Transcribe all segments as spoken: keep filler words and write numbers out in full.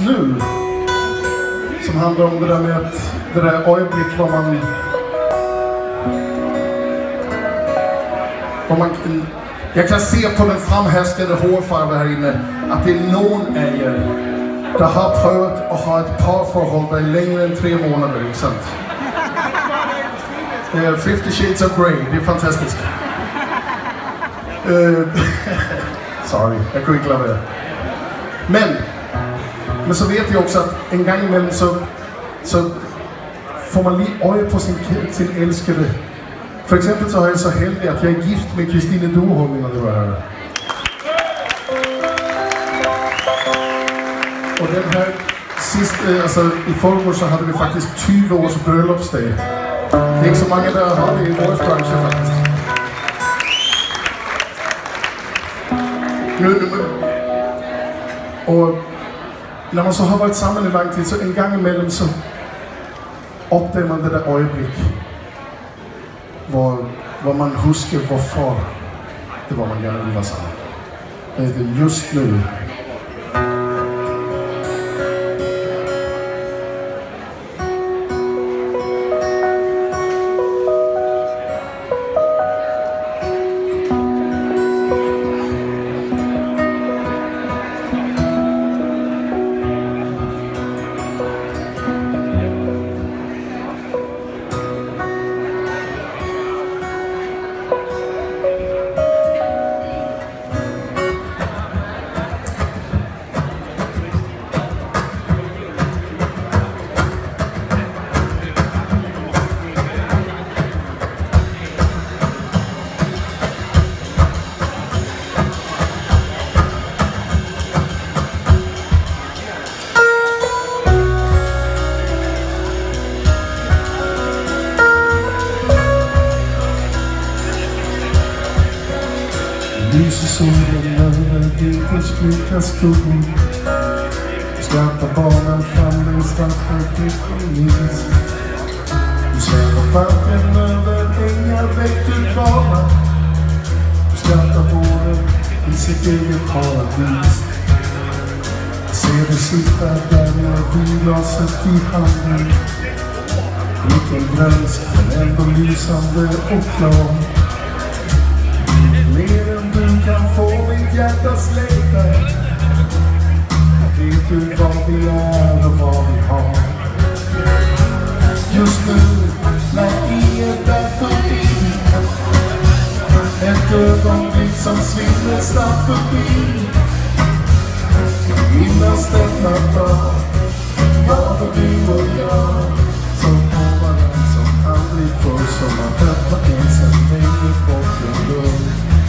nu. Som handlar om det där med att det där ögonblick vad man... Vad man jag kan se på den framhäskade hårfarven här inne att det är någon av er där har prövat att ha ett parförhåll där längre än tre månader, inte sant? Det är fifty shades of grey, det är fantastiskt. Uh, sorry, jag kunde inte klara det. Men, men så vet jag också att en gång emellan så, så får man lite öga på sin, sin älskade. För exempel så har jag så heldig att jag är gift med Kristine Doholm innan det var här. Och den här sist, alltså i förrgår så hade vi faktiskt tjugo års bröllopsdag. Det är inte så många där har det i vår bransch faktiskt. Nu, nu, och när man så har varit samman i lång tid så en gång emellan så uppdager man det där ögonblick. Vad, vad man huskar var far, det var man gärna vill vara samman. Det är just nu. Lyser solen över vinterns bleka skog. Skrattar barnen fram längs vattnet och minns. Du svävar falken över ängar väckt ur kvarnar. Du skrattar våren i sitt eget paradis. Jag ser dig sitta där med vinglaset i handen. Vilken grönsk men ändå lysande och klar. Mer än du kan få mitt hjärtas längtan. Jag vet ju vad vi är och vad vi har. Just nu när inget är förbi. Ett ögonblick som svinner snabbt förbi. Minnas denna dag. Jag och du och jag. Som på varandra som aldrig förr. Som att öppna ensam längre bort och lugn.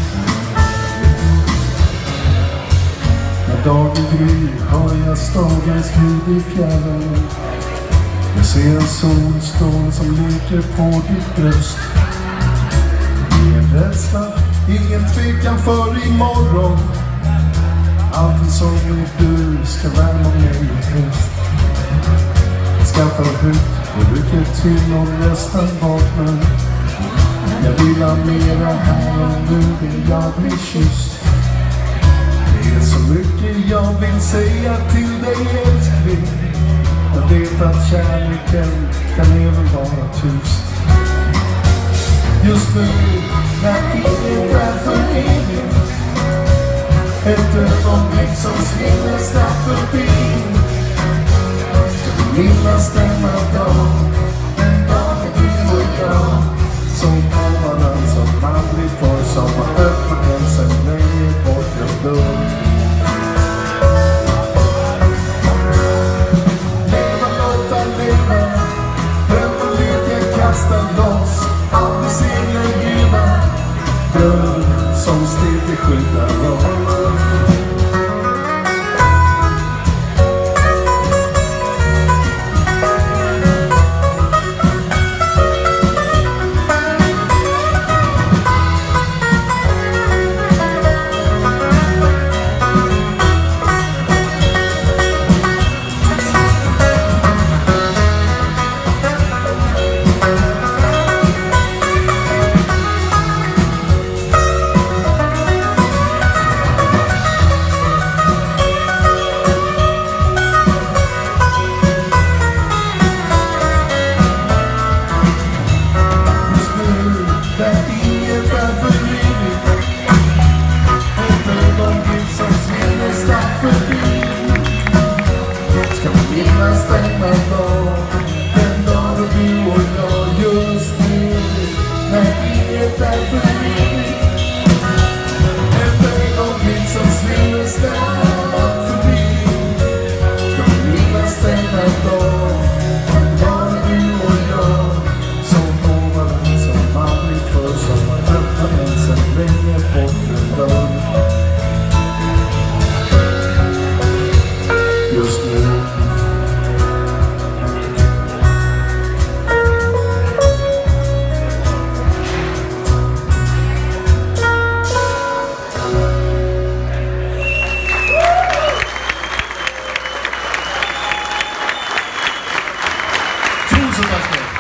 När dagen gryr har jag stadens ljud i fjärran. Jag ser en solstråle som leker på ditt bröst. Ingen rädsla, ingen tvekan för imorgon. Allting som är du ska värma mig i höst. Jag skrattar högt och rycker till och nästan vaknar. Jag vill ha mera här och nu vill jag bli kysst. Det är så mycket jag vill säga till dig älskling. Jag vet att kärleken kan även vara tyst. Just nu när inget är för evigt. Ett ögonblick som svinner snabbt förbi. Ska vi minnas denna dag. Den dagen du och jag. Som på varandra som aldrig får. Som har öppnat ensam längre bort och dörr. Leva, låta leva. Drömma, leka, kasta loss. Aldrig segla giva. Dröm som steg i skydda roll. små. Tusen tack.